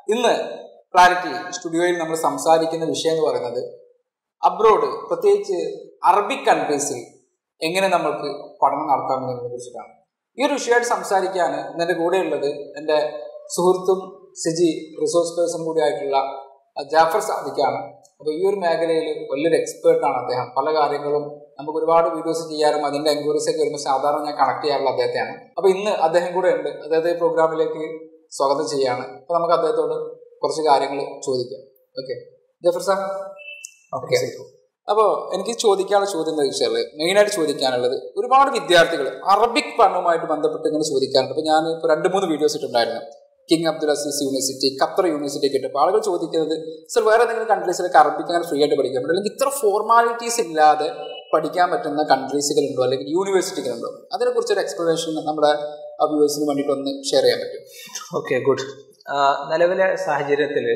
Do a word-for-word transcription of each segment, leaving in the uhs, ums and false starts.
ഇന്ന് ക്ലാരിറ്റി സ്റ്റുഡിയോയിൽ നമ്മൾ സംസാരിക്കുന്ന വിഷയം എന്ന് പറയുന്നത് അബ്രോഡ്, പ്രത്യേകിച്ച് അറബിക് കൺട്രീസിൽ എങ്ങനെ നമ്മൾക്ക് പഠനം നടത്താമെന്നതിനെ കുറിച്ചിട്ടാണ്. ഈ ഒരു വിഷയമായിട്ട് സംസാരിക്കാൻ എൻ്റെ കൂടെയുള്ളത് എൻ്റെ സുഹൃത്തും സിജി റിസോഴ്സ് പേഴ്സൺ കൂടി ആയിട്ടുള്ള ജാഫർ സാദിഖാണ്. അപ്പോൾ ഈ ഒരു മേഖലയിൽ വലിയൊരു എക്സ്പേർട്ടാണ് അദ്ദേഹം. പല കാര്യങ്ങളും നമുക്ക് ഒരുപാട് വീഡിയോസ് ചെയ്യാനും അതിൻ്റെ എൻക്വയറീസ് ഒക്കെ വരുമ്പോൾ സാധാരണ ഞാൻ കണക്ട് ചെയ്യാറുള്ള അദ്ദേഹത്തെയാണ്. അപ്പോൾ ഇന്ന് അദ്ദേഹം കൂടെ ഉണ്ട്. അദ്ദേഹത്തെ പ്രോഗ്രാമിലേക്ക് സ്വാഗതം ചെയ്യാണ്. അപ്പോൾ നമുക്ക് അദ്ദേഹത്തോട് കുറച്ച് കാര്യങ്ങൾ ചോദിക്കാം. Okay Jafar sir. ഓക്കെ, അപ്പോൾ എനിക്ക് ചോദിക്കാനുള്ള ചോദ്യം എന്താ വെച്ചാൽ, മെയിനായിട്ട് ചോദിക്കാനുള്ളത്, ഒരുപാട് വിദ്യാർത്ഥികൾ അറബിക് പഠനവുമായിട്ട് ബന്ധപ്പെട്ട് ഇങ്ങനെ ചോദിക്കാറുണ്ട്. അപ്പോൾ ഞാൻ ഇപ്പോൾ രണ്ട് മൂന്ന് വീഡിയോസ് ഇട്ടുണ്ടായിരുന്നു. King Abdul Aziz university, Qatar university ഒക്കെ ഇട്ടപ്പോൾ ആളുകൾ ചോദിക്കുന്നത്, സർ വേറെ ഏതെങ്കിലും കൺട്രീസിലൊക്കെ അറബിക് അങ്ങനെ ഫ്രീ ആയിട്ട് പഠിക്കാൻ പറ്റും, അല്ലെങ്കിൽ ഇത്ര ഫോർമാലിറ്റീസ് ഇല്ലാതെ പഠിക്കാൻ പറ്റുന്ന കൺട്രീസുകളുണ്ടോ അല്ലെങ്കിൽ യൂണിവേഴ്സിറ്റികളുണ്ടോ? അതിനെക്കുറിച്ചൊരു എക്സ്പ്ലനേഷൻ നമ്മുടെ വ്യൂവേഴ്സിന് വേണ്ടിയിട്ട് ഒന്ന് ഷെയർ ചെയ്യാൻ പറ്റും? Okay, good. നിലവിലെ സാഹചര്യത്തിൽ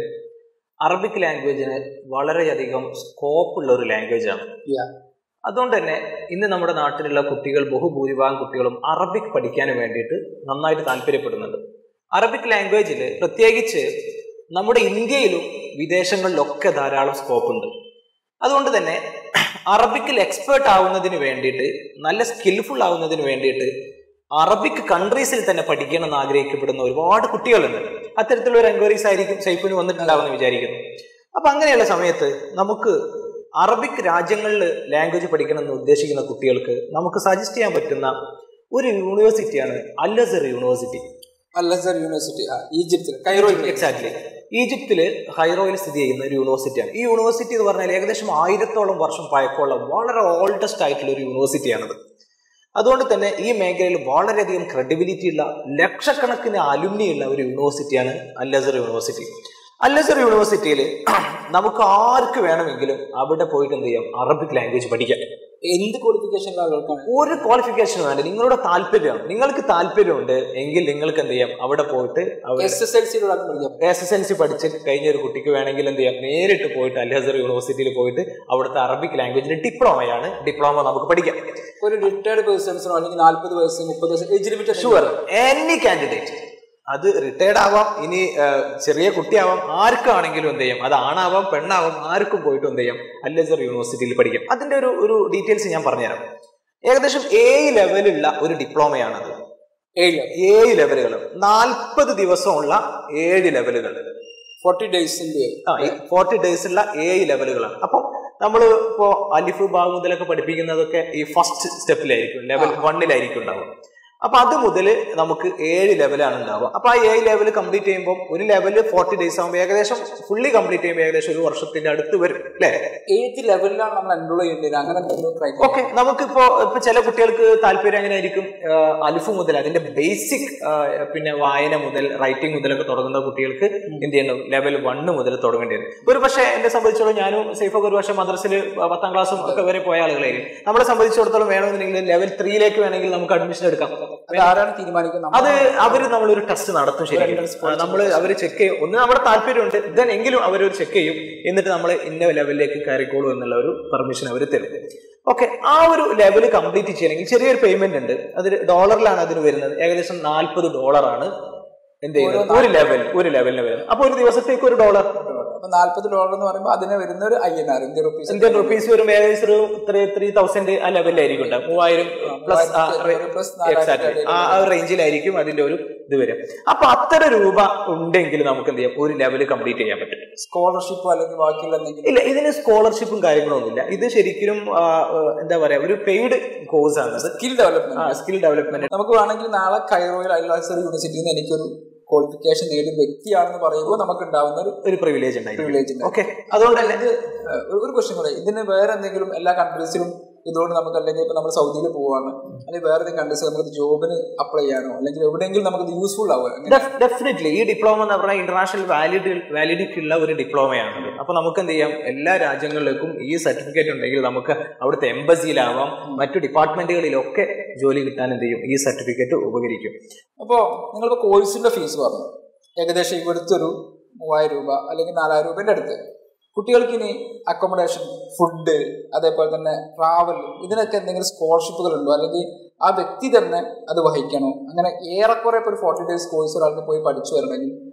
അറബിക് ലാംഗ്വേജിന് വളരെയധികം സ്കോപ്പുള്ള ഒരു ലാംഗ്വേജാണ്. അതുകൊണ്ട് തന്നെ ഇന്ന് നമ്മുടെ നാട്ടിലുള്ള കുട്ടികൾ, ബഹുഭൂരിഭാഗം കുട്ടികളും അറബിക് പഠിക്കാൻ വേണ്ടിയിട്ട് നന്നായിട്ട് താല്പര്യപ്പെടുന്നുണ്ട്. അറബിക് ലാംഗ്വേജിൽ പ്രത്യേകിച്ച് നമ്മുടെ ഇന്ത്യയിലും വിദേശങ്ങളിലൊക്കെ ധാരാളം സ്കോപ്പുണ്ട്. അതുകൊണ്ട് തന്നെ അറബിക്കിൽ എക്സ്പേർട്ട് ആവുന്നതിന് വേണ്ടിയിട്ട്, നല്ല സ്കിൽഫുൾ ആവുന്നതിന് വേണ്ടിയിട്ട് അറബിക് കൺട്രീസിൽ തന്നെ പഠിക്കണം എന്ന് ആഗ്രഹിക്കപ്പെടുന്ന ഒരുപാട് കുട്ടികളുണ്ട്. അത്തരത്തിലുള്ള ഒരു എൻക്വയറീസ് ആയിരിക്കും സൈഫിന് വന്നിട്ടുണ്ടാവുമെന്ന് വിചാരിക്കുന്നു. അപ്പൊ അങ്ങനെയുള്ള സമയത്ത് നമുക്ക് അറബിക് രാജ്യങ്ങളിൽ ലാംഗ്വേജ് പഠിക്കണം എന്ന് ഉദ്ദേശിക്കുന്ന കുട്ടികൾക്ക് നമുക്ക് സജസ്റ്റ് ചെയ്യാൻ പറ്റുന്ന ഒരു യൂണിവേഴ്സിറ്റിയാണ് Al Azhar university. Al Azhar university ഈജിപ്തിൽ, കൈറോയിൽ. എക്സാക്ട്ലി, ഈജിപ്തിൽ കൈറോയിൽ സ്ഥിതി ചെയ്യുന്ന ഒരു യൂണിവേഴ്സിറ്റിയാണ്. ഈ യൂണിവേഴ്സിറ്റി എന്ന് പറഞ്ഞാൽ ഏകദേശം ആയിരത്തോളം വർഷം പഴക്കമുള്ള വളരെ ഓൾഡസ്റ്റ് ആയിട്ടുള്ള ഒരു യൂണിവേഴ്സിറ്റിയാണത്. അതുകൊണ്ട് തന്നെ ഈ മേഖലയിൽ വളരെയധികം ക്രെഡിബിലിറ്റി ഉള്ള, ലക്ഷക്കണക്കിന് അലുമിനി ഉള്ള ഒരു യൂണിവേഴ്സിറ്റിയാണ് Al Azhar university. Al Azhar യൂണിവേഴ്സിറ്റിയിൽ നമുക്ക് ആർക്ക് വേണമെങ്കിലും അവിടെ പോയിട്ട് എന്ത് ചെയ്യാം, അറബിക് ലാംഗ്വേജ് പഠിക്കാം. എന്ത് ക്വാളിഫിക്കേഷനുള്ള ആളുകൾക്കാണ്? ഒരു ക്വാളിഫിക്കേഷൻ വേണ്ട, നിങ്ങളുടെ താല്പര്യമാണ്. നിങ്ങൾക്ക് താല്പര്യമുണ്ട് എങ്കിൽ നിങ്ങൾക്ക് എന്ത് ചെയ്യാം, അവിടെ പോയിട്ട് S S L C S S L C പഠിച്ച് കഴിഞ്ഞ ഒരു കുട്ടിക്ക് വേണമെങ്കിൽ എന്ത് ചെയ്യാം, നേരിട്ട് പോയിട്ട് അൽ അസ്ഹർ യൂണിവേഴ്സിറ്റിയിൽ പോയിട്ട് അവിടുത്തെ അറബിക് ലാംഗ്വേജിന്റെ ഡിപ്ലോമയാണ്, ഡിപ്ലോമ നമുക്ക് പഠിക്കാം. ഒരു റിട്ടയർഡ് പേഴ്സൺസിനോ അല്ലെങ്കിൽ നാല്പത് വയസ്സ് മുപ്പത് വയസ്സ് age limit? Sure, any candidate. അത് റിട്ടയർഡ് ആവാം, ഇനി ചെറിയ കുട്ടിയാവാം, ആർക്കാണെങ്കിലും എന്ത് ചെയ്യാം, അത് ആണാവാം പെണ്ണാവാം, ആർക്കും പോയിട്ട് എന്ത് ചെയ്യാം, അൽ അസ്ഹർ യൂണിവേഴ്സിറ്റിയിൽ പഠിക്കാം. അതിന്റെ ഒരു ഒരു ഡീറ്റെയിൽസ് ഞാൻ പറഞ്ഞുതരാം. ഏകദേശം ഏഴ് ലെവലുള്ള ഒരു ഡിപ്ലോമയാണത്. ഏഴ് ഏഴ് ലെവലുകൾ, നാൽപ്പത് ദിവസമുള്ള ഏഴ് ലെവലുകൾ, ഫോർട്ടി ഡേയ്സിന്റെ ഫോർട്ടി ഡേയ്സ് ഉള്ള ഏഴ് ലെവലുകളാണ്. അപ്പം നമ്മൾ ഇപ്പോ അലിഫ് ബാ മുതലൊക്കെ പഠിപ്പിക്കുന്നതൊക്കെ ഈ ഫസ്റ്റ് സ്റ്റെപ്പിലായിരിക്കും, ലെവൽ വണ്ണിലായിരിക്കും ഉണ്ടാവും. അപ്പൊ അത് മുതൽ നമുക്ക് ഏഴ് ലെവലാണ് ഉണ്ടാവുക. അപ്പൊ ആ ഏഴ് ലെവൽ കംപ്ലീറ്റ് ചെയ്യുമ്പോൾ ഒരു ലെവല് ഫോർട്ടി ഡേയ്സ് ആകുമ്പോൾ ഏകദേശം ഫുള്ളി കംപ്ലീറ്റ് ചെയ്യുമ്പോൾ ഏകദേശം ഒരു വർഷത്തിന്റെ അടുത്ത് വരും അല്ലെ? ഏത് ലെവലിലാണ് നമ്മൾ എൻറോൾ ചെയ്യേണ്ടത്? അങ്ങനെ ഓക്കെ, നമുക്കിപ്പോ ഇപ്പൊ ചില കുട്ടികൾക്ക് താല്പര്യം അങ്ങനെ ആയിരിക്കും, അലിഫ് മുതൽ അതിന്റെ ബേസിക് പിന്നെ വായന മുതൽ റൈറ്റിംഗ് മുതലൊക്കെ തുടങ്ങുന്ന കുട്ടികൾക്ക് എന്ത് ചെയ്യണം, ലെവൽ വണ്ണ് മുതൽ തുടങ്ങേണ്ടി വരും. ഒരു പക്ഷേ എന്നെ സംബന്ധിച്ചോളം, ഞാനും സൈഫൊക്കെ ഒരു പക്ഷേ മദ്രസിൽ പത്താം ക്ലാസ്സും ഒക്കെ വരെ പോയ ആളുകളായിരിക്കും. നമ്മളെ സംബന്ധിച്ചിടത്തോളം വേണമെന്നുണ്ടെങ്കിൽ ലെവൽ ത്രീയിലേക്ക് വേണമെങ്കിൽ നമുക്ക് അഡ്മിഷൻ എടുക്കാം. ആരാണ് തീരുമാനിക്കുന്നത്? അത് അവര് നമ്മളൊരു ടെസ്റ്റ് നടത്തും. ശരിക്കും നമ്മൾ അവര് ചെക്ക് ചെയ്യും. ഒന്ന് നമ്മുടെ താല്പര്യമുണ്ട്, ദെൻ എങ്കിലും അവരൊരു ചെക്ക് ചെയ്യും. എന്നിട്ട് നമ്മൾ ഇന്ന ലെവലിലേക്ക് കയറിക്കോളൂ എന്നുള്ള ഒരു പെർമിഷൻ അവർ തരും. ഓക്കെ, ആ ഒരു ലെവൽ കംപ്ലീറ്റ് ചെയ്യണമെങ്കിൽ ചെറിയൊരു പേയ്മെന്റ് ഉണ്ട്. അത് ഡോളറിലാണ് അതിന് വരുന്നത്. ഏകദേശം നാൽപ്പത് ഡോളറാണ് എന്ത് ചെയ്യുന്നത്, ഒരു ലെവൽ ഒരു ലെവലിന് വരുന്നത്. അപ്പൊ ഒരു ദിവസത്തേക്ക് ഒരു ഡോളർ. നാല്പത് ഡോളർ എന്ന് പറയുമ്പോൾ അതിന് വരുന്ന ഒരു I N R Indian rupees Indian rupees വരും ഏകദേശം ഒരു ത്രീ ത്രീ തൗസൻഡ് ആ ലെവലിലായിരിക്കും ഉണ്ടാവും. മൂവായിരം പ്ലസ് എക്സാക്ട് ആ റേഞ്ചിലായിരിക്കും അതിന്റെ ഒരു ഇത് വരും. അപ്പൊ അത്ര രൂപ ഉണ്ടെങ്കിൽ നമുക്ക് എന്ത് ചെയ്യാം, ഒരു ലെവൽ കംപ്ലീറ്റ് ചെയ്യാൻ പറ്റും. സ്കോളർഷിപ്പോ അല്ലെങ്കിൽ ബാക്കിയുള്ള എന്തെങ്കിലും ഇല്ല, ഇതിന് സ്കോളർഷിപ്പും കാര്യങ്ങളൊന്നുമില്ല. ഇത് ശരിക്കും എന്താ പറയാ, ഒരു പെയ്ഡ് കോഴ്സ് ആണ്. സ്കിൽ ഡെവലപ്മെന്റ് സ്കിൽ ഡെവലപ്മെന്റ് നമുക്ക് വേണമെങ്കിൽ നാളെ കൈറോയിൽ അൽ അസ്ഹർ യൂണിവേഴ്സിറ്റിയിൽ നിന്ന് എനിക്കൊരു ക്വാളിഫിക്കേഷൻ നേടിയ വ്യക്തിയാണെന്ന് പറയുമ്പോൾ നമുക്ക് ഉണ്ടാവുന്ന ഒരു പ്രിവിലേജ് ഉണ്ട്. പ്രിവിലേജ് ഉണ്ട്. ഓക്കെ, അതുകൊണ്ട് തന്നെ ഒരു ക്വസ്റ്റ്യൻ കൂടെ, ഇതിന് വേറെ എന്തെങ്കിലും എല്ലാ കൺട്രീസിലും ഇതുകൊണ്ട് നമുക്ക്, അല്ലെങ്കിൽ ഇപ്പൊ നമ്മൾ സൗദിയിൽ പോവാണ് അല്ലെങ്കിൽ വേറെ ഏതെങ്കിലും കൺട്രീസിൽ നമുക്ക് ജോബിന് അപ്ലൈ ചെയ്യാനോ അല്ലെങ്കിൽ എവിടെയെങ്കിലും നമുക്ക് യൂസ്ഫുൾ ആവുക? ഡെഫിനറ്റ്ലി ഈ ഡിപ്ലോമ എന്ന് പറഞ്ഞാൽ ഇന്റർനാഷണൽ വാലിഡി വാലിഡിറ്റി ഉള്ള ഒരു ഡിപ്ലോമയാണത്. അപ്പൊ നമുക്ക് എന്ത് ചെയ്യാം, എല്ലാ രാജ്യങ്ങളിലേക്കും ഈ സർട്ടിഫിക്കറ്റ് ഉണ്ടെങ്കിൽ നമുക്ക് അവിടുത്തെ എംബസിയിലാവാം, മറ്റു ഡിപ്പാർട്ട്മെന്റുകളിലൊക്കെ ജോലി കിട്ടാൻ എന്ത് ചെയ്യും, ഈ സർട്ടിഫിക്കറ്റ് ഉപകരിക്കും. അപ്പോൾ നിങ്ങളിപ്പോൾ കോഴ്സിന്റെ ഫീസ് പറഞ്ഞു, ഏകദേശം ഇവിടുത്തെ ഒരു മൂവായിരം രൂപ അല്ലെങ്കിൽ നാലായിരം രൂപേൻ്റെ അടുത്ത്. കുട്ടികൾക്ക് ഇനി അക്കോമഡേഷൻ, ഫുഡ്, അതേപോലെ തന്നെ ട്രാവൽ, ഇതിനൊക്കെ എന്തെങ്കിലും സ്കോളർഷിപ്പുകൾ ഉണ്ടോ, അല്ലെങ്കിൽ ആ വ്യക്തി തന്നെ അത് വഹിക്കണോ? അങ്ങനെ ഏറെക്കുറെ ഇപ്പോൾ ഒരു ഫോർട്ടി ഡേയ്സ് കോഴ്സ് ഒരാൾക്ക് പോയി പഠിച്ചു വരണമെങ്കിൽ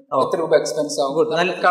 എത്ര രൂപ എക്സ്പെൻസ് ആവും,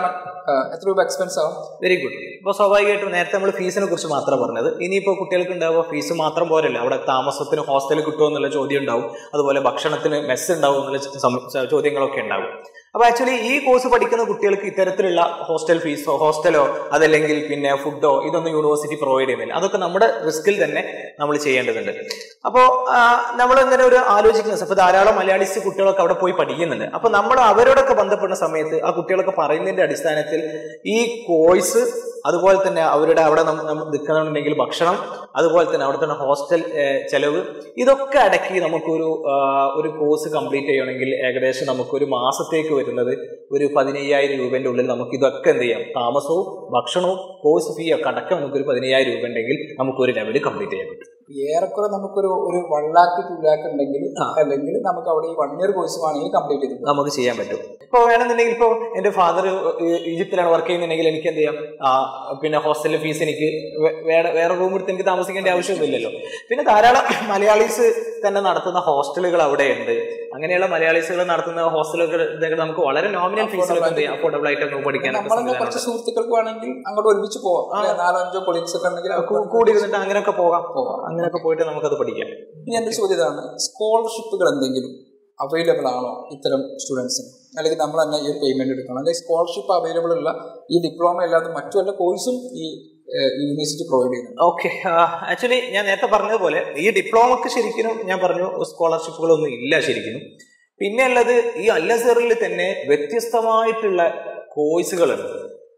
എത്ര രൂപ എക്സ്പെൻസ് ആവും? Very good. ഇപ്പോൾ സ്വാഭാവികമായിട്ടും നേരത്തെ നമ്മൾ ഫീസിനെ കുറിച്ച് മാത്രം പറഞ്ഞത്. ഇനിയിപ്പോൾ കുട്ടികൾക്ക് ഉണ്ടാവുക ഫീസ് മാത്രം പോരല്ല, അവിടെ താമസത്തിന് ഹോസ്റ്റലിൽ കിട്ടുമോ എന്നുള്ള ചോദ്യം ഉണ്ടാവും, അതുപോലെ ഭക്ഷണത്തിന് മെസ്സ് ഉണ്ടാവും എന്നുള്ള ചോദ്യങ്ങളൊക്കെ ഉണ്ടാവും. അപ്പോൾ ആക്ച്വലി ഈ കോഴ്സ് പഠിക്കുന്ന കുട്ടികൾക്ക് ഇത്തരത്തിലുള്ള ഹോസ്റ്റൽ ഫീസോ ഹോസ്റ്റലോ അതല്ലെങ്കിൽ പിന്നെ ഫുഡോ ഇതൊന്നും യൂണിവേഴ്സിറ്റി പ്രൊവൈഡ് ചെയ്യുന്നില്ല. അതൊക്കെ നമ്മുടെ റിസ്കിൽ തന്നെ നമ്മൾ ചെയ്യേണ്ടതുണ്ട്. അപ്പോൾ നമ്മൾ ഇങ്ങനെ ഒരു ആലോചിക്കുന്ന അപ്പോൾ ധാരാളം മലയാളീസ് കുട്ടികളൊക്കെ അവിടെ പോയി പഠിക്കുന്നുണ്ട്. അപ്പോൾ നമ്മൾ അവരോടൊക്കെ ബന്ധപ്പെടുന്ന സമയത്ത് ആ കുട്ടികളൊക്കെ പറയുന്നതിന്റെ അടിസ്ഥാനത്തിൽ ഈ കോഴ്സ്, അതുപോലെ തന്നെ അവരുടെ അവിടെ നിൽക്കുന്നുണ്ടെങ്കിൽ ഭക്ഷണം, അതുപോലെ തന്നെ അവിടെ തന്നെ ഹോസ്റ്റൽ ചെലവ്, ഇതൊക്കെ അടക്കി നമുക്കൊരു ഒരു കോഴ്സ് കംപ്ലീറ്റ് ചെയ്യണമെങ്കിൽ ഏകദേശം നമുക്കൊരു മാസത്തേക്ക് വരുന്നത് ഒരു പതിനയ്യായിരം രൂപേൻ്റെ ഉള്ളിൽ നമുക്ക് ഇതൊക്കെ എന്ത് ചെയ്യാം, താമസവും ഭക്ഷണവും കോഴ്സ് ഫീ ഒക്കെ അടക്കം നമുക്കൊരു പതിനയ്യായിരം രൂപ ഉണ്ടെങ്കിൽ നമുക്കൊരു ലെവൽ കംപ്ലീറ്റ് ചെയ്യാൻ പറ്റും. ഏറെക്കുറെ നമുക്കൊരു ഒരു വൺ ലാക്ക് ടു ലാക്ക് ഉണ്ടെങ്കിൽ അല്ലെങ്കിൽ നമുക്ക് അവിടെ ഈ വൺ ഇയർ കോഴ്സ് വേണമെങ്കിൽ കംപ്ലീറ്റ് ചെയ്ത് നമുക്ക് ചെയ്യാൻ പറ്റും. ഇപ്പോൾ വേണമെന്നുണ്ടെങ്കിൽ ഇപ്പോൾ എൻ്റെ ഫാദർ ഈജിപ്തിലാണ് വർക്ക് ചെയ്യുന്നുണ്ടെങ്കിൽ എനിക്ക് എന്ത് ചെയ്യാം, പിന്നെ ഹോസ്റ്റലിലെ ഫീസ് എനിക്ക് വേറെ വേറെ റൂം എടുത്ത് എനിക്ക് താമസിക്കേണ്ട ആവശ്യമൊന്നുമില്ലല്ലോ. പിന്നെ ധാരാളം മലയാളീസ് തന്നെ നടത്തുന്ന ഹോസ്റ്റലുകൾ അവിടെയുണ്ട്. അങ്ങനെയുള്ള മലയാളീസുകൾ നടത്തുന്ന ഹോസ്റ്റലുകൾ നമുക്ക് വളരെ നോമിനൽ ഫീസിലൊക്കെ എന്ത് ചെയ്യാം, അഫോർഡബിൾ ആയിട്ട് പഠിക്കാനൊക്കെ കുറച്ച് സുഹൃത്തുക്കൾക്ക് വേണമെങ്കിൽ അങ്ങോട്ട് ഒരുമിച്ച് പോവാം, നാലോ അഞ്ചോ കൊളീഗ്സ് ഒക്കെ ഉണ്ടെങ്കിൽ കൂടി ഇരുന്നിട്ട് അങ്ങനെയൊക്കെ പോകാം പോകാം അങ്ങനെയൊക്കെ പോയിട്ട് നമുക്കത് പഠിക്കാം. ഇനി എൻ്റെ ചോദ്യം ഇതാണ്, സ്കോളർഷിപ്പുകൾ എന്തെങ്കിലും അവൈലബിൾ ആണോ ഇത്തരം സ്റ്റുഡൻസിന്, അല്ലെങ്കിൽ നമ്മൾ തന്നെ ഈ പേയ്മെന്റ് എടുക്കണം, അല്ലെങ്കിൽ സ്കോളർഷിപ്പ് അവൈലബിൾ ഉള്ള ഈ ഡിപ്ലോമ അല്ലാതെ മറ്റു വല്ല കോഴ്സും ഈ യൂണിവേഴ്സിറ്റി പ്രൊവൈഡ് ചെയ്യുന്നത്? ഓക്കെ, ആക്ച്വലി ഞാൻ നേരത്തെ പറഞ്ഞതുപോലെ ഈ ഡിപ്ലോമക്ക് ശരിക്കും ഞാൻ പറഞ്ഞു സ്കോളർഷിപ്പുകളൊന്നും ഇല്ല ശരിക്കും. പിന്നെ ഉള്ളത് ഈ അൽ അസ്ഹറിൽ തന്നെ വ്യത്യസ്തമായിട്ടുള്ള കോഴ്സുകളുണ്ട്,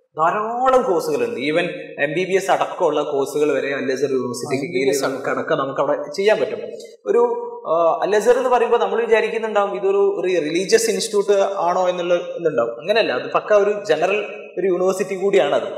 ധാരാളം കോഴ്സുകളുണ്ട്. Even M B B S അടക്കമുള്ള കോഴ്സുകൾ വരെ അൽ അസ്ഹർ യൂണിവേഴ്സിറ്റിക്ക് കീഴിൽ അടക്കം നമുക്ക് അവിടെ ചെയ്യാൻ പറ്റും. ഒരു അൽ അസ്ഹർ എന്ന് പറയുമ്പോൾ നമ്മൾ വിചാരിക്കുന്നുണ്ടാവും ഇതൊരു ഒരു റിലീജിയസ് ഇൻസ്റ്റിറ്റ്യൂട്ട് ആണോ എന്നുള്ള ഇതുണ്ടാവും. അങ്ങനെയല്ല, അത് പക്ക ഒരു ജനറൽ ഒരു യൂണിവേഴ്സിറ്റി കൂടിയാണത്.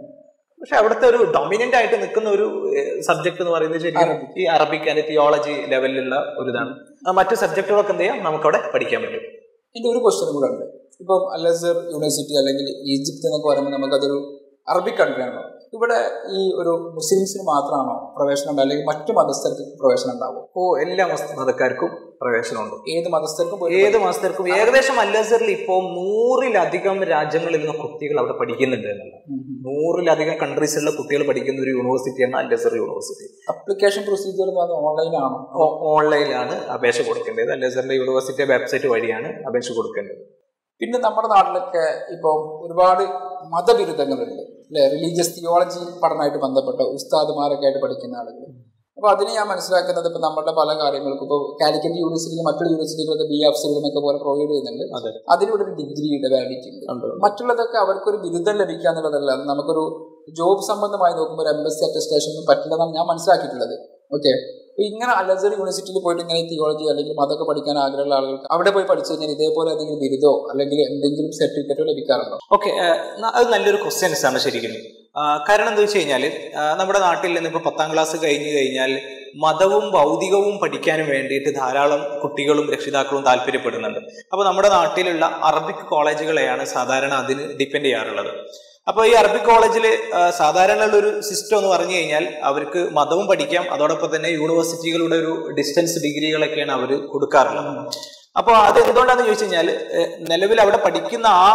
പക്ഷെ അവിടുത്തെ ഒരു ഡൊമിനന്റ് ആയിട്ട് നിൽക്കുന്ന ഒരു സബ്ജക്ട് എന്ന് പറയുന്നത് ശരിക്കും ഈ അറബിക് ആൻഡ് തിയോളജി ലെവലിലുള്ള ഒരു ഇതാണ്. മറ്റു സബ്ജക്റ്റുകളൊക്കെ എന്ത് ചെയ്യാം നമുക്കവിടെ പഠിക്കാൻ പറ്റും. ഇതിന്റെ ഒരു ക്വസ്റ്റ്യൻ കൂടെ ഉണ്ട്. ഇപ്പം അൽ അസ്ഹർ യൂണിവേഴ്സിറ്റി അല്ലെങ്കിൽ ഈജിപ്ത് എന്നൊക്കെ പറയുമ്പോൾ നമുക്കതൊരു അറബിക് കൺട്രിയാണോ? ഇവിടെ ഈ ഒരു മുസ്ലിംസിന് മാത്രമാണോ പ്രവേശനം ഉണ്ട്, അല്ലെങ്കിൽ മറ്റു മതസ്ഥർക്ക് പ്രവേശനം ഉണ്ടാവും? ഓ, എല്ലാ മതക്കാർക്കും പ്രവേശനമുണ്ട്. ഏത് മതസ്ഥർക്കും ഏത് മതസ്ഥർക്കും ഏകദേശം അൽ അസ്ഹറിൽ ഇപ്പോൾ നൂറിലധികം രാജ്യങ്ങളിൽ നിന്ന് കുട്ടികൾ അവിടെ പഠിക്കുന്നുണ്ട് എന്നുള്ള, നൂറിലധികം കൺട്രീസിലുള്ള കുട്ടികൾ പഠിക്കുന്ന ഒരു യൂണിവേഴ്സിറ്റിയാണ് Al Azhar university. Application procedure ഓൺലൈനാണോ? ഓൺലൈനിലാണ് അപേക്ഷ കൊടുക്കേണ്ടത്. അൽ അസ്ഹറിന്റെ യൂണിവേഴ്സിറ്റി വെബ്സൈറ്റ് വഴിയാണ് അപേക്ഷ കൊടുക്കേണ്ടത്. പിന്നെ നമ്മുടെ നാട്ടിലൊക്കെ ഇപ്പോൾ ഒരുപാട് മതബിരുദങ്ങളുണ്ട് അല്ലെ, റിലീജിയസ് തിയോളജി പഠനമായിട്ട് ബന്ധപ്പെട്ട ഉസ്താദുമാരൊക്കെ ആയിട്ട് പഠിക്കുന്ന ആളുകൾ. അപ്പോൾ അതിന് ഞാൻ മനസ്സിലാക്കുന്നത് ഇപ്പോൾ നമ്മുടെ പല കാര്യങ്ങൾക്കും ഇപ്പോൾ കാലിക്കറ്റ് യൂണിവേഴ്സിറ്റിയിൽ മറ്റുള്ള യൂണിവേഴ്സിറ്റികളൊക്കെ ബി എഫ് സികളൊക്കെ പോലെ പ്രൊവൈഡ് ചെയ്യുന്നുണ്ട്. അതിലൂടെ ഒരു ഡിഗ്രിയുടെ വാലിഡിറ്റി ഉണ്ട്. മറ്റുള്ളതൊക്കെ അവർക്കൊരു ബിരുദം ലഭിക്കുക എന്നുള്ളതല്ല, നമുക്കൊരു ജോബ് സംബന്ധമായി നോക്കുമ്പോൾ ഒരു എം എസ് സി അറ്റസ്റ്റേഷനൊന്നും പറ്റില്ലെന്നാണ് ഞാൻ മനസ്സിലാക്കിയിട്ടുള്ളത്. ഓക്കെ, അപ്പോൾ ഇങ്ങനെ അൽ അസ്ഹർ യൂണിവേഴ്സിറ്റിയിൽ പോയിട്ട് ഇങ്ങനെ തിയോളജി അല്ലെങ്കിൽ മതമൊക്കെ പഠിക്കാൻ ആഗ്രഹമുള്ള ആളുകൾക്ക് അവിടെ പോയി പഠിച്ചു കഴിഞ്ഞാൽ ഇതേപോലെ എന്തെങ്കിലും ബിരുദോ അല്ലെങ്കിൽ എന്തെങ്കിലും സർട്ടിഫിക്കറ്റോ ലഭിക്കാറുണ്ടോ? ഓക്കെ, അത് നല്ലൊരു ക്വസ്റ്റ്യൻസ് ആണ് ശരിക്കും. കാരണം എന്താ വെച്ച് കഴിഞ്ഞാൽ നമ്മുടെ നാട്ടിൽ നിന്ന് ഇപ്പോൾ പത്താം ക്ലാസ് കഴിഞ്ഞ് കഴിഞ്ഞാൽ മതവും ഭൗതികവും പഠിക്കാനും വേണ്ടിയിട്ട് ധാരാളം കുട്ടികളും രക്ഷിതാക്കളും താല്പര്യപ്പെടുന്നുണ്ട്. അപ്പോൾ നമ്മുടെ നാട്ടിലുള്ള അറബിക് കോളേജുകളെയാണ് സാധാരണ അതിന് ഡിപ്പെൻഡ് ചെയ്യാറുള്ളത്. അപ്പോൾ ഈ അറബിക് കോളേജിൽ സാധാരണ ഉള്ള ഒരു സിസ്റ്റം എന്ന് പറഞ്ഞു കഴിഞ്ഞാൽ അവർക്ക് മതവും പഠിക്കാം, അതോടൊപ്പം തന്നെ യൂണിവേഴ്സിറ്റികളുടെ ഒരു ഡിസ്റ്റൻസ് ഡിഗ്രികളൊക്കെയാണ് അവർ കൊടുക്കാറുള്ളത്. അപ്പോൾ അത് എന്തുകൊണ്ടാണെന്ന് ചോദിച്ചു കഴിഞ്ഞാൽ നിലവിൽ അവിടെ പഠിക്കുന്ന ആ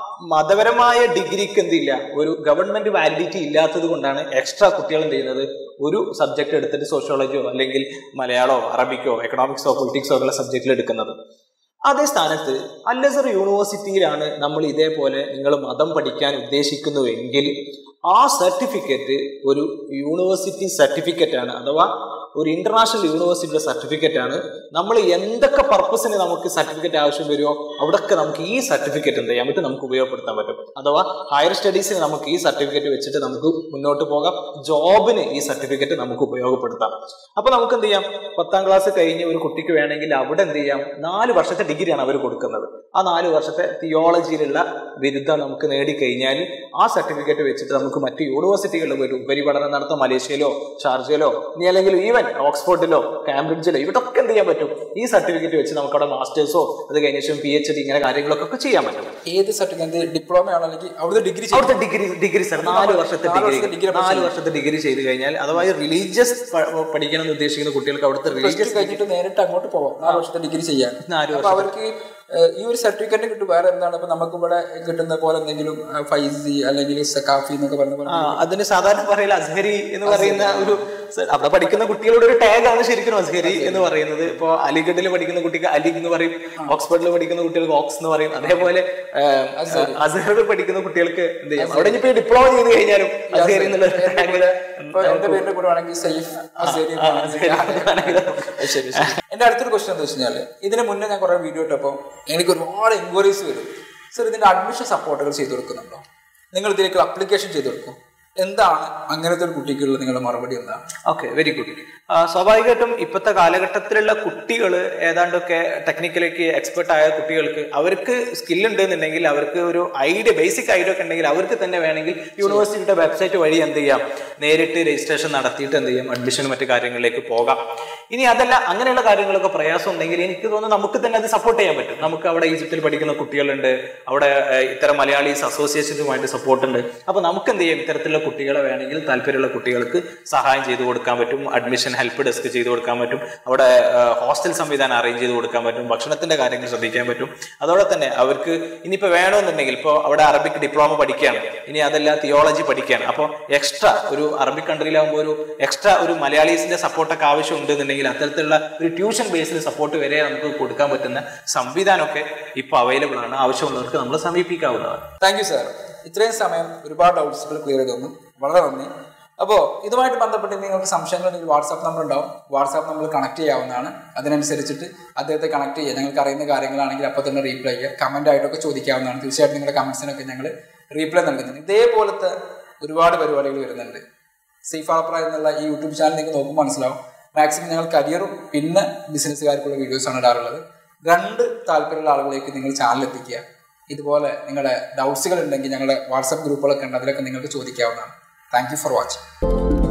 മതപരമായ ഡിഗ്രിക്ക് എന്തില്ല, ഒരു ഗവൺമെന്റ് വാലിഡിറ്റി ഇല്ലാത്തത് കൊണ്ടാണ് എക്സ്ട്രാ കുട്ടികൾ എന്ത് ചെയ്യുന്നത്, ഒരു സബ്ജക്ട് എടുത്തിട്ട് സോഷ്യോളജിയോ അല്ലെങ്കിൽ മലയാളമോ അറബിക്കോ എക്കണോമിക്സോ പൊളിറ്റിക്സോ ഉള്ള സബ്ജക്റ്റിൽ എടുക്കുന്നത്. അതേ സ്ഥാനത്ത് അൽ അസ്ഹർ യൂണിവേഴ്സിറ്റിയിലാണ് നമ്മൾ ഇതേപോലെ നിങ്ങൾ മതം പഠിക്കാൻ ഉദ്ദേശിക്കുന്നുവെങ്കിൽ ആ സർട്ടിഫിക്കറ്റ് ഒരു യൂണിവേഴ്സിറ്റി സർട്ടിഫിക്കറ്റ് ആണ്, അഥവാ ഒരു ഇന്റർനാഷണൽ യൂണിവേഴ്സിറ്റിയുടെ സർട്ടിഫിക്കറ്റ് ആണ്. നമ്മൾ എന്തൊക്കെ പർപ്പസിന് നമുക്ക് സർട്ടിഫിക്കറ്റ് ആവശ്യം വരുമോ അവിടെയൊക്കെ നമുക്ക് ഈ സർട്ടിഫിക്കറ്റ് എന്ത് ചെയ്യാൻ പറ്റും, നമുക്ക് ഉപയോഗപ്പെടുത്താൻ പറ്റും. അഥവാ ഹയർ സ്റ്റഡീസിന് നമുക്ക് ഈ സർട്ടിഫിക്കറ്റ് വെച്ചിട്ട് നമുക്ക് മുന്നോട്ട് പോകാം, ജോബിന് ഈ സർട്ടിഫിക്കറ്റ് നമുക്ക് ഉപയോഗപ്പെടുത്താം. അപ്പൊ നമുക്ക് എന്ത് ചെയ്യാം, പത്താം ക്ലാസ് കഴിഞ്ഞ് ഒരു കുട്ടിക്ക് വേണമെങ്കിൽ അവിടെ എന്ത് ചെയ്യാം, നാല് വർഷത്തെ ഡിഗ്രിയാണ് അവർ കൊടുക്കുന്നത്. ആ നാല് വർഷത്തെ തിയോളജിയിലുള്ള ബിരുദം നമുക്ക് നേടിക്കഴിഞ്ഞാൽ ആ സർട്ടിഫിക്കറ്റ് വെച്ചിട്ട് നമുക്ക് മറ്റ് യൂണിവേഴ്സിറ്റികളിൽ ഒരു ഉപരിപഠനം നടത്താം, മലേഷ്യയിലോ ഷാർജയിലോ ഇനി അല്ലെങ്കിൽ ഈവൻ ഓക്സ്ഫോർഡിലോ കാംബ്രിഡ്ജിലോ ഇവിടൊക്കെ എന്ത് ചെയ്യാൻ പറ്റും, ഈ സർട്ടിഫിക്കറ്റ് വെച്ച് നമുക്ക് അവിടെ മാസ്റ്റേഴ്സോ അത് കഴിഞ്ഞ ശേഷം പി എച്ച് ഡി ഇങ്ങനെ കാര്യങ്ങളൊക്കെ ചെയ്യാൻ പറ്റും. ഏത് സർട്ടിഫിക്കറ്റ്, ഡിപ്ലോമ ആണോ അല്ലെങ്കിൽ അവിടുത്തെ ഡിഗ്രി? അവിടുത്തെ ഡിഗ്രി ഡിഗ്രി സർ നാല് വർഷത്തെ ഡിഗ്രി നാല് വർഷത്തെ ഡിഗ്രി ചെയ്ത് കഴിഞ്ഞാൽ അഥവാ റിലീജിയസ് പഠിക്കണം എന്ന് ഉദ്ദേശിക്കുന്ന കുട്ടികൾക്ക് അവിടുത്തെ റിലീജിയസ് കഴിഞ്ഞിട്ട് നേരിട്ട് അങ്ങോട്ട് പോവാം നാല് വർഷത്തെ ഡിഗ്രി ചെയ്യാൻ. നാല് വർഷം അവർക്ക് ഈ ഒരു സർട്ടിഫിക്കറ്റ് കിട്ടും വേറെ എന്താണ് ഇപ്പൊ നമുക്ക് ഇവിടെ കിട്ടുന്ന പോലെ എന്തെങ്കിലും ഫൈസി അല്ലെങ്കിൽ സക്കാഫി എന്നൊക്കെ പറയുന്ന അതിന് സാധാരണ പറയില്ല അസ്ഹരി എന്ന് പറയുന്ന ഒരു അവിടെ പഠിക്കുന്ന കുട്ടികളുടെ ഒരു ടാഗ് ആണ് ശരിക്കും അസ്ഹരി എന്ന് പറയുന്നത്. ഇപ്പൊ അലിഗഡിൽ പഠിക്കുന്ന കുട്ടിക്ക് അലിഗ് എന്ന് പറയും, ഓക്സ്ഫോർഡിൽ പഠിക്കുന്ന കുട്ടികൾക്ക് ഓക്സ് എന്ന് പറയും. അതേപോലെ അസ്ഹറിൽ പഠിക്കുന്ന കുട്ടികൾക്ക് എന്ത് ചെയ്യാം, അവിടെ ഇപ്പൊ ഡിപ്ലോമ ചെയ്ത് കഴിഞ്ഞാലും അസ്ഹരി എന്നുള്ള എന്റെ അടുത്തൊരു ക്വസ്റ്റൻ എന്താ വെച്ച് കഴിഞ്ഞാൽ ഇതിന് മുന്നേ ഞാൻ കുറെ വീഡിയോ ഇട്ടപ്പോൾ എനിക്ക് ഒരുപാട് എൻക്വയറീസ് വരും. സർ ഇതിന്റെ അഡ്മിഷൻ സപ്പോർട്ടുകൾ ചെയ്തു കൊടുക്കുന്നുണ്ടോ, നിങ്ങൾ ഇതിലേക്ക് അപ്ലിക്കേഷൻ ചെയ്തു കൊടുക്കും, എന്താണ് അങ്ങനത്തെ ഒരു കുട്ടിക്കുള്ള നിങ്ങളുടെ മറുപടി എന്താണ്? Okay, very good. സ്വാഭാവികമായിട്ടും ഇപ്പോഴത്തെ കാലഘട്ടത്തിലുള്ള കുട്ടികൾ ഏതാണ്ടൊക്കെ ടെക്നിക്കലേക്ക് എക്സ്പെർട്ട് ആയ കുട്ടികൾക്ക് അവർക്ക് സ്കില്ല് ഉണ്ടെന്നുണ്ടെങ്കിൽ അവർക്ക് ഒരു ഐഡിയ ബേസിക് ഐഡിയ ഒക്കെ ഉണ്ടെങ്കിൽ അവർക്ക് തന്നെ വേണമെങ്കിൽ യൂണിവേഴ്സിറ്റിയുടെ വെബ്സൈറ്റ് വഴി എന്ത് ചെയ്യാം, നേരിട്ട് രജിസ്ട്രേഷൻ നടത്തിയിട്ട് എന്ത് ചെയ്യാം, അഡ്മിഷൻ മറ്റു കാര്യങ്ങളിലേക്ക് പോകാം. ഇനി അതല്ല അങ്ങനെയുള്ള കാര്യങ്ങളൊക്കെ പ്രയാസം ഉണ്ടെങ്കിൽ എനിക്ക് തോന്നുന്നു നമുക്ക് തന്നെ അത് സപ്പോർട്ട് ചെയ്യാൻ പറ്റും. നമുക്ക് അവിടെ ഈജിപ്തിൽ പഠിക്കുന്ന കുട്ടികളുണ്ട്, അവിടെ ഇത്തരം മലയാളീസ് അസോസിയേഷനുമായിട്ട് സപ്പോർട്ട് ഉണ്ട്. അപ്പൊ നമുക്ക് എന്ത് ചെയ്യാം, ഇത്തരത്തിലുള്ള കുട്ടികളെ വേണമെങ്കിൽ താല്പര്യമുള്ള കുട്ടികൾക്ക് സഹായം ചെയ്തു കൊടുക്കാൻ പറ്റും, അഡ്മിഷൻ ഹെൽപ്പ് ഡെസ്ക് ചെയ്തു കൊടുക്കാൻ പറ്റും, അവിടെ ഹോസ്റ്റൽ സംവിധാനം അറേഞ്ച് ചെയ്ത് കൊടുക്കാൻ പറ്റും, ഭക്ഷണത്തിന്റെ കാര്യങ്ങൾ ശ്രദ്ധിക്കാൻ പറ്റും. അതോടെ തന്നെ അവർക്ക് ഇനിയിപ്പോൾ വേണമെന്നുണ്ടെങ്കിൽ ഇപ്പോൾ അവിടെ അറബിക് ഡിപ്ലോമ പഠിക്കുകയാണ്, ഇനി അതല്ല തിയോളജി പഠിക്കുകയാണ്, അപ്പോൾ എക്സ്ട്രാ ഒരു അറബിക് കൺട്രിയിലാകുമ്പോൾ ഒരു എക്സ്ട്രാ ഒരു മലയാളീസിന്റെ സപ്പോർട്ടൊക്കെ ആവശ്യം ഉണ്ടെന്നുണ്ടെങ്കിൽ അത്തരത്തിലുള്ള ഒരു ട്യൂഷൻ ബേസിൽ സപ്പോർട്ട് വരെ നമുക്ക് കൊടുക്കാൻ പറ്റുന്ന സംവിധാനമൊക്കെ ഇപ്പോൾ അവൈലബിൾ ആണ്. ആവശ്യമുള്ളവർക്ക് നമ്മൾ സമീപിക്കാവുന്നതാണ്. Thank you sir. ഇത്രയും സമയം ഒരുപാട് ഡൗട്ട്സുകൾ ക്ലിയർ ചെയ്ത് തന്നു, വളരെ നന്ദി. അപ്പോൾ ഇതുമായിട്ട് ബന്ധപ്പെട്ട് നിങ്ങൾക്ക് സംശയങ്ങളുണ്ടെങ്കിൽ വാട്സാപ്പ് നമ്പർ ഉണ്ടാവും, വാട്സാപ്പ് നമ്പർ കണക്ട് ചെയ്യാവുന്നതാണ്. അതിനനുസരിച്ചിട്ട് അദ്ദേഹത്തെ കണക്ട് ചെയ്യുക. ഞങ്ങൾക്ക് അറിയുന്ന കാര്യങ്ങളാണെങ്കിൽ അപ്പോൾ തന്നെ റീപ്ലൈ ചെയ്യുക, കമൻ്റ് ആയിട്ടൊക്കെ ചോദിക്കാവുന്നതാണ്. തീർച്ചയായിട്ടും നിങ്ങളുടെ കമൻസിനൊക്കെ ഞങ്ങൾ റീപ്ലൈ നൽകുന്നുണ്ട്. ഇതേപോലത്തെ ഒരുപാട് പരിപാടികൾ വരുന്നുണ്ട്. സീഫ് ആൾപ്ര എന്നുള്ള ഈ യൂട്യൂബ് ചാനൽ നിങ്ങൾക്ക് നോക്കുമ്പോൾ മനസ്സിലാവും, മാക്സിമം ഞങ്ങൾ കരിയറും പിന്നെ ബിസിനസ്സുകാർക്കുള്ള വീഡിയോസാണ് ഇടാറുള്ളത്. രണ്ട് താല്പര്യമുള്ള ആളുകളിലേക്ക് നിങ്ങൾ ചാനൽ എത്തിക്കുക. ഇതുപോലെ നിങ്ങളുടെ ഡൗട്ട്സുകൾ ഉണ്ടെങ്കിൽ ഞങ്ങളുടെ വാട്സാപ്പ് ഗ്രൂപ്പുകളൊക്കെ ഉണ്ട്, അതിലൊക്കെ നിങ്ങൾക്ക് ചോദിക്കാവുന്നതാണ്. Thank you for watching.